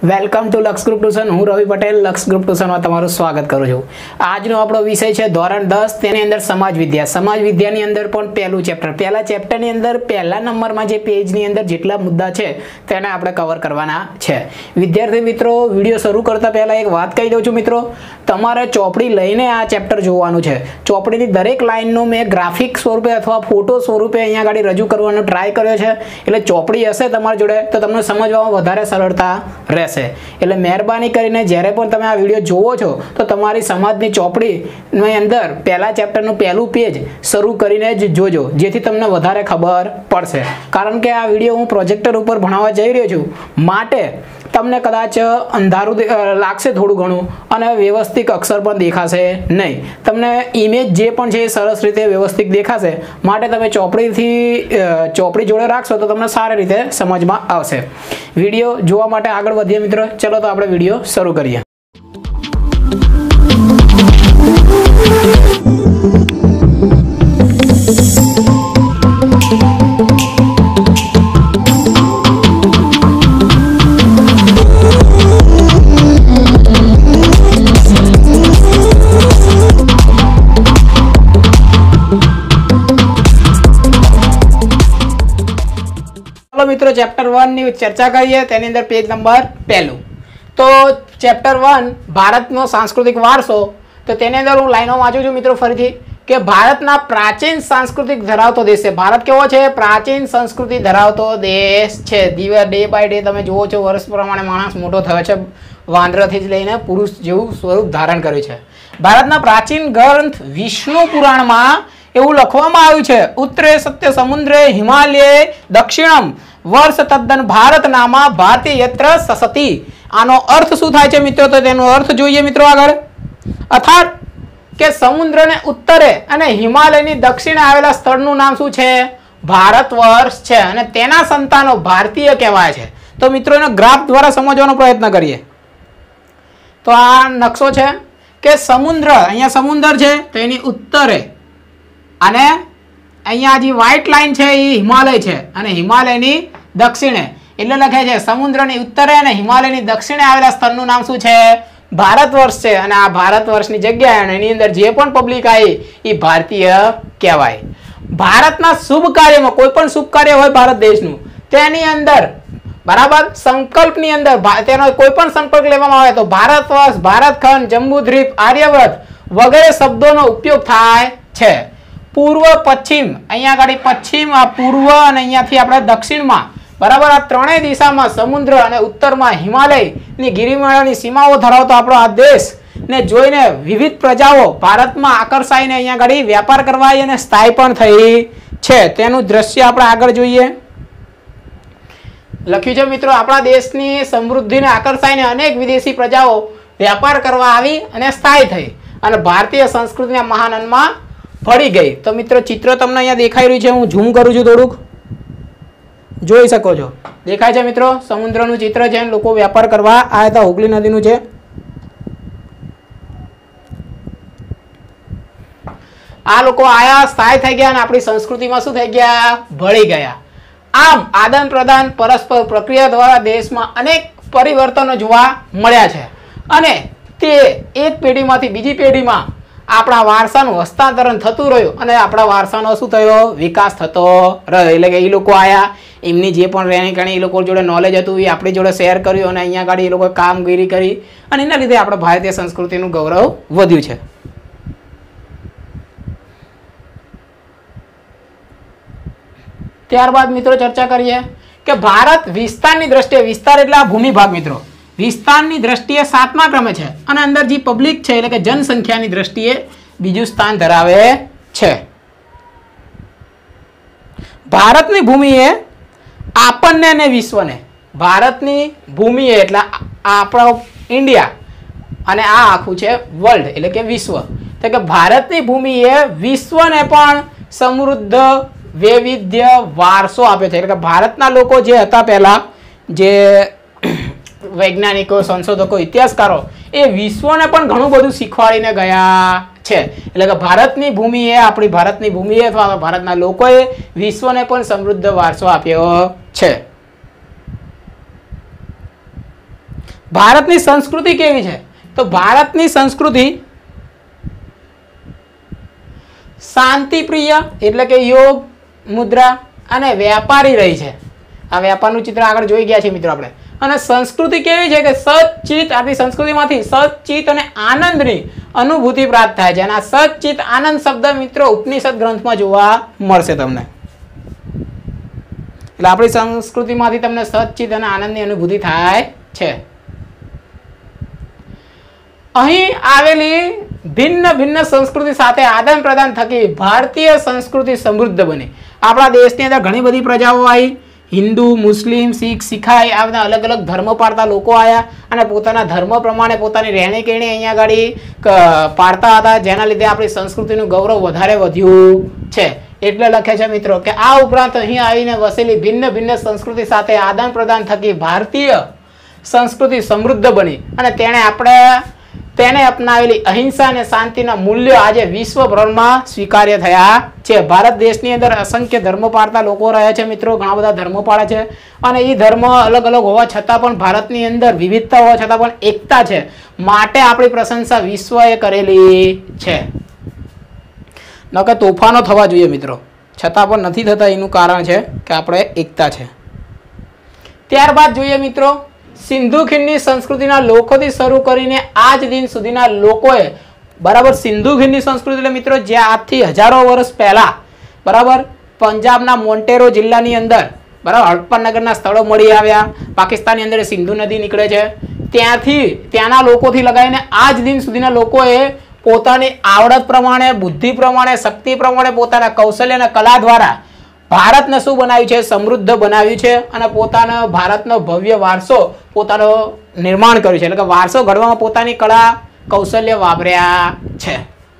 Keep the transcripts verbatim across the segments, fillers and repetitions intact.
Welcome to Laksh group tuition. હું રવિ પટેલ લક્ષ group ટ્યુશનમાં તમારું સ્વાગત કરું છું। આજનો આપણો વિષય છે ધોરણ દસ, તેની અંદર સમાજ વિદ્યા। સમાજ વિદ્યાની અંદર પણ પહેલું ચેપ્ટર, પહેલા ચેપ્ટરની અંદર પહેલા નંબરમાં જે પેજની અંદર જેટલા મુદ્દા છે તેને આપણે કવર કરવાના છે। વિદ્યાર્થી મિત્રો, વિડીયો શરૂ કરતા પહેલા એક વાત કહી દઉં છું મિત્રો, તમારે ચોપડી લઈને આ ચેપ્ટર જોવાનું છે। ચોપડીની દરેક લાઈનનો મેં ગ્રાફિક સ્વરૂપે અથવા ફોટો સ્વરૂપે અહીંયા આગળ રજૂ કરવાનો ટ્રાય કર્યો છે, એટલે ચોપડી હશે તમારી જોડે તો તમને સમજવામાં વધારે સરળતા રહેશે। એટલે મહેરબાની કરીને જ્યારે પણ તમે આ વિડીયો જોવો છો તો તમારી સમાજની ચોપડીની અંદર પહેલા ચેપ્ટરનું પહેલું પેજ શરૂ કરીને જ જોજો, જેથી તમને વધારે ખબર પડશે। કારણ કે આ વિડીયો હું પ્રોજેક્ટર ઉપર ભણાવવા જઈ રહ્યો છું, માટે તમને કદાચ અંધારું લાગશે થોડું ઘણું અને વ્યવસ્થિત અક્ષર પણ દેખાશે નહીં। તમને ઇમેજ જે પણ છે એ સરસ રીતે વ્યવસ્થિત દેખાશે, માટે તમે ચોપડીથી ચોપડી જોડે રાખશો તો તમને સારી રીતે સમજમાં આવશે। વિડીયો જોવા માટે આગળ વધીએ મિત્રો, ચલો તો આપણે વિડીયો શરૂ કરીએ। મિત્રો ચેપ્ટર वन ની ચર્ચા કરીએ। તેની અંદર પેજ નંબર પહેલું તો ચેપ્ટર वन ભારતનો સાંસ્કૃતિક વારસો। તો તેની અંદર હું લાઈનો વાંચું છું મિત્રો ફરીથી કે ભારતના પ્રાચીન સાંસ્કૃતિક ધરાવતો દેશ છે। ભારત કેવો છે? પ્રાચીન સંસ્કૃતિ ધરાવતો દેશ છે। દિવસ ડે બાય ડે તમે જુઓ છો વર્ષ પ્રમાણે માણસ મોટો થયો છે, વાંદરાથી જ લઈને પુરુષ જેવું સ્વરૂપ ધારણ કર્યું છે। ભારતના પ્રાચીન ગ્રંથ વિષ્ણુ પુરાણમાં એવું લખવામાં આવ્યું છે, ઉત્તરે સત્ય સમુદ્રે હિમાલય દક્ષિણમ વર્ષ તદ્દન ભારત નામા ભારતીય યત્ર સસતી। આનો અર્થ શું થાય છે મિત્રો? તો તેનો અર્થ જોઈએ મિત્રો આગળ। અર્થાત કે સમુદ્રને ઉત્તરે અને હિમાલયની દક્ષિણે આવેલા સ્થળનું નામ શું છે? ભારત વર્ષ છે, અને તેના સંતાનો ભારતીય કહેવાય છે। તો મિત્રો એનો ગ્રાફ દ્વારા સમજવાનો પ્રયત્ન કરીએ તો આ નકશો છે કે સમુદ્ર, અહીંયા સમુદ્ર છે તો એની ઉત્તરે, અને અહીંયા જે વ્હાઇટ લાઈન છે એ હિમાલય છે, અને હિમાલયની દક્ષિણે, એટલે લખે છે સમુદ્રની ઉત્તરે અને હિમાલયની દક્ષિણે આવેલા સ્થળનું નામ શું છે? ભારત વર્ષ છે। અને આ ભારત વર્ષની જગ્યાએ અને એની અંદર જે પણ પબ્લિક આવી એ ભારતીય કહેવાય। ભારતના શુભ કાર્યમાં, કોઈ પણ શુભ કાર્ય હોય ભારત દેશનું, તેની અંદર બરાબર સંકલ્પની અંદર તેનો કોઈ પણ સંકલ્પ લેવામાં આવે તો ભારત વર્ષ, ભારતખંડ, જંબુદ્વીપ, આર્યવ્રત વગેરે શબ્દોનો ઉપયોગ થાય છે। પૂર્વ પશ્ચિમ, અહીંયા આગળ પશ્ચિમ, આ પૂર્વ, અને અહીંયાથી આપણે દક્ષિણમાં બરાબર આ ત્રણેય દિશામાં સમુદ્ર અને ઉત્તરમાં હિમાલયની ગિરિમાળાની સીમાઓ ધરાવતો આપણો આ દેશને જોઈને વિવિધ પ્રજાઓ ભારતમાં આકર્ષાઈને અહીંયા આગળ વ્યાપાર કરવા અને સ્થાયી પણ થઈ છે। તેનું દ્રશ્ય આપણે આગળ જોઈએ। લખ્યું છે મિત્રો, આપણા દેશની સમૃદ્ધિને આકર્ષાઈને અનેક વિદેશી પ્રજાઓ વ્યાપાર કરવા આવી અને સ્થાયી થઈ અને ભારતીય સંસ્કૃતિના મહાનંદમાં ભળી ગઈ। તો મિત્રો ચિત્ર તમને અહીંયા દેખાઈ રહ્યું છે, હું ઝૂમ કરું છું, થોડુંક જોઈ શકો છો, દેખાય છે મિત્રો? સમુદ્રનું ચિત્ર છે, લોકો વ્યાપાર કરવા આવ્યા હતા, હુગલી નદીનું છે। આ લોકો આયા, સ્થાયી થઈ ગયા અને આપણી સંસ્કૃતિમાં શું થઈ ગયા? ભળી ગયા। આમ આદાન પ્રદાન પરસ્પર પ્રક્રિયા દ્વારા દેશમાં અનેક પરિવર્તનો જોવા મળ્યા છે, અને તે એક પેઢીમાંથી બીજી પેઢીમાં આપણા વારસાનું હસ્તાંતરણ થતું રહ્યું અને આપણા વારસાનો શું થયો? વિકાસ થતો રહ્યો। એટલે કે એ લોકો આયા, એમની જે પણ રહેણી કરણી એ લોકો જોડે નોલેજ હતું એ આપણી જોડે શેર કર્યું, અને અહીંયા આગળ એ લોકોએ કામગીરી કરી, અને એના લીધે આપણે ભારતીય સંસ્કૃતિનું ગૌરવ વધ્યું છે। ત્યારબાદ મિત્રો ચર્ચા કરીએ કે ભારત વિસ્તારની દ્રષ્ટિએ, વિસ્તાર એટલે આ ભૂમિભાગ મિત્રો, વિસ્તારની દ્રષ્ટિએ સાતમા ક્રમે છે, અને અંદર જે પબ્લિક છે એટલે કે જનસંખ્યાની દ્રષ્ટિએ બીજું સ્થાન ધરાવે છે। ભારતની ભૂમિએ આપણને અને વિશ્વને, ભારતની ભૂમિએ એટલે આપણો ઇન્ડિયા, અને આ આખું છે વર્લ્ડ એટલે કે વિશ્વ, તો કે ભારતની ભૂમિએ વિશ્વને પણ સમૃદ્ધ વૈવિધ્ય વારસો આપ્યો છે। એટલે કે ભારતના લોકો જે હતા પહેલા, જે વૈજ્ઞાનિકો, સંશોધકો, ઇતિહાસકારો, એ વિશ્વને પણ ઘણું બધું શીખવાડીને ગયા છે। એટલે કે ભારતની ભૂમિએ, આપણી ભારતની ભૂમિએ અથવા ભારતના લોકોએ વિશ્વને પણ સમૃદ્ધ વારસો આપ્યો છે। ભારતની સંસ્કૃતિ કેવી છે? તો ભારતની સંસ્કૃતિ શાંતિપ્રિય એટલે કે યોગ, મુદ્રા અને વ્યાપારી રહી છે. આ વ્યાપારનું ચિત્ર આગળ જોઈ ગયા છે મિત્રો આપણે. અને સંસ્કૃતિ કેવી છે કે સચિત, આપણી સંસ્કૃતિમાંથી સચિત અને આનંદની અનુભૂતિ પ્રાપ્ત થાય છે. અને આ સચિત આનંદ શબ્દ મિત્રો ઉપનિષદ ગ્રંથમાં જોવા મળશે તમને. એટલે આપણી સંસ્કૃતિમાંથી તમને સચિત અને આનંદની અનુભૂતિ થાય છે. અહીં આવેલી ભિન્ન ભિન્ન સંસ્કૃતિ સાથે આદાન પ્રદાન થકી ભારતીય સંસ્કૃતિ સમૃદ્ધ બની. આપણા દેશની અંદર ઘણી બધી પ્રજાઓ આવી, હિન્દુ, મુસ્લિમ, શીખ, સિખાઈ આ બધા અલગ અલગ ધર્મ પાળતા લોકો આવ્યા અને પોતાના ધર્મ પ્રમાણે પોતાની રહેણી કહેણી અહીંયા આગળ પાળતા હતા, જેના લીધે આપણી સંસ્કૃતિનું ગૌરવ વધારે વધ્યું છે. એટલે લખે છે મિત્રો કે આ ઉપરાંત અહીં આવીને વસેલી ભિન્ન ભિન્ન સંસ્કૃતિ સાથે આદાન પ્રદાન થકી ભારતીય સંસ્કૃતિ સમૃદ્ધ બની અને તેણે આપણે તેને અપનાવેલી અહિંસા અને શાંતિના મૂલ્યો આજે વિશ્વભરમાં સ્વીકાર્ય થયા છે. ભારત દેશની અંદર અસંખ્ય ધર્મ પાળતા લોકો રહે છે મિત્રો, ઘણા બધા ધર્મો પાળે છે અને એ ધર્મ અલગ અલગ હોવા છતાં પણ ભારતની અંદર વિવિધતા હોવા છતાં પણ એકતા છે. માટે આપણી પ્રશંસા વિશ્વએ કરેલી છે. નકર તોફાનો થવા જોઈએ મિત્રો, છતાં પણ નથી થતા. એનું કારણ છે કે આપણે એકતા છે. ત્યારબાદ જોઈએ મિત્રો, સિંધુ ખીણની સંસ્કૃતિના લોકોથી શરૂ કરીને આજ દિન સુધીના લોકોએ બરાબર સિંધુ ખીણની સંસ્કૃતિ એટલે મિત્રો જે આજથી હજારો વર્ષ પહેલા બરાબર પંજાબના મોન્ટેરો જિલ્લાની અંદર બરાબર હડપ્પા નગરના સ્થળો મળી આવ્યા. પાકિસ્તાનની અંદર સિંધુ નદી નીકળે છે, ત્યાંથી ત્યાંના લોકોથી લગાવીને આજ દિન સુધીના લોકોએ પોતાની આવડત પ્રમાણે, બુદ્ધિ પ્રમાણે, શક્તિ પ્રમાણે, પોતાના કૌશલ્ય અને કલા દ્વારા ભારતને શું બનાવ્યું છે? સમૃદ્ધ બનાવ્યું છે અને પોતાનો ભારતનો ભવ્ય વારસો પોતાનો નિર્માણ કર્યું છે. એટલે કે વારસો ઘડવામાં પોતાની કળા કૌશલ્ય વાપર્યા છે.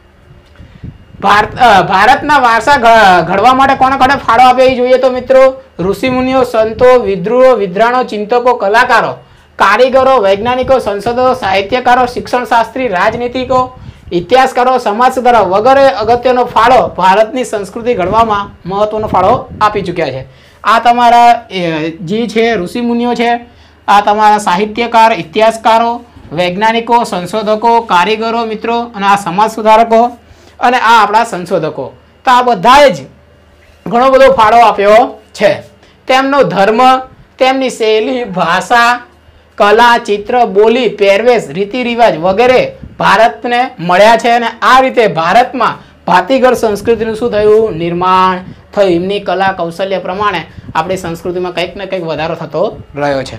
ભારત ભારતના વારસા ઘડવા માટે કોને કોને ફાળો આપ્યો એ જોઈએ તો મિત્રો ઋષિમુનિઓ, સંતો, વિદ્રુઓ, વિદ્રાણો, ચિંતકો, કલાકારો, કારીગરો, વૈજ્ઞાનિકો, સંશોધકો, સાહિત્યકારો, શિક્ષણ શાસ્ત્રી, રાજનીતિકો, ઇતિહાસકારો, સમાજ સુધારક વગેરે અગત્યનો ફાળો ભારતની સંસ્કૃતિ ઘડવામાં મહત્વનો ફાળો આપી ચૂક્યા છે. આ તમારા જે છે ઋષિમુનિઓ છે, આ તમારા સાહિત્યકાર, ઇતિહાસકારો, વૈજ્ઞાનિકો, સંશોધકો, કારીગરો મિત્રો અને આ સમાજ સુધારકો અને આ આપણા સંશોધકો. તો આ બધાએ જ ઘણો બધો ફાળો આપ્યો છે. તેમનો ધર્મ, તેમની શૈલી, ભાષા, કલા, ચિત્ર, બોલી, પહેરવેશ, રીતિ રિવાજ વગેરે ભારતને મળ્યા છે અને આ રીતે ભારતમાં ભાતીગળ સંસ્કૃતિનું શું થયું? નિર્માણ થયું. એમની કલા કૌશલ્ય પ્રમાણે આપણી સંસ્કૃતિમાં કંઈક ને કંઈક વધારો થતો રહ્યો છે.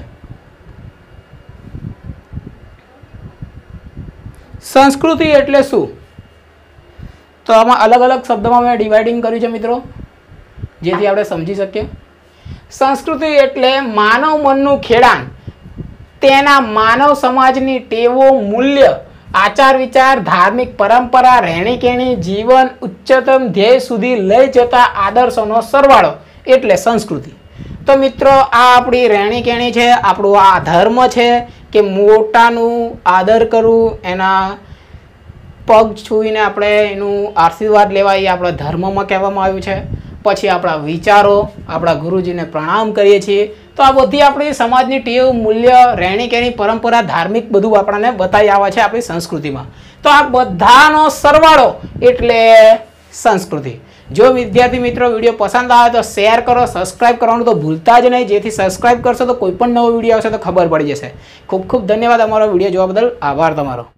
સંસ્કૃતિ એટલે શું? તો આમાં અલગ અલગ શબ્દોમાં મેં ડિવાઇડિંગ કર્યું છે મિત્રો, જેથી આપણે સમજી શકીએ. સંસ્કૃતિ એટલે માનવ મનનું ખેડાણ, તેના માનવ સમાજની ટેવો, મૂલ્ય, આચાર વિચાર, ધાર્મિક પરંપરા, રહેણી કહેણી, જીવન ઉચ્ચતમ ધ્યેય સુધી લઈ જતા આદર્શોનો સરવાળો એટલે સંસ્કૃતિ. તો મિત્રો આ આપણી રહેણી કહેણી છે, આપણું આ ધર્મ છે કે મોટાનું આદર કરવું, એના પગ છૂઈને આપણે એનું આશીર્વાદ લેવા એ આપણા ધર્મમાં કહેવામાં આવ્યું છે. પછી આપણા વિચારો, આપણા ગુરુજીને પ્રણામ કરીએ છીએ. તો આ બધી આપણી સમાજની ટેવ, મૂલ્ય, રહેણી કહેણી, પરંપરા, ધાર્મિક બધું આપણને બતાવી આવે છે આપણી સંસ્કૃતિમાં. તો આ બધાનો સરવાળો એટલે સંસ્કૃતિ. જો વિદ્યાર્થી મિત્રો વિડીયો પસંદ આવે તો શેર કરો, સબસ્ક્રાઇબ કરવાનું તો ભૂલતા જ નહીં, જેથી સબસ્ક્રાઇબ કરશો તો કોઈ પણ નવો વિડીયો આવશે તો ખબર પડી જશે. ખૂબ ખૂબ ધન્યવાદ અમારો વિડીયો જોવા બદલ. આભાર તમારો.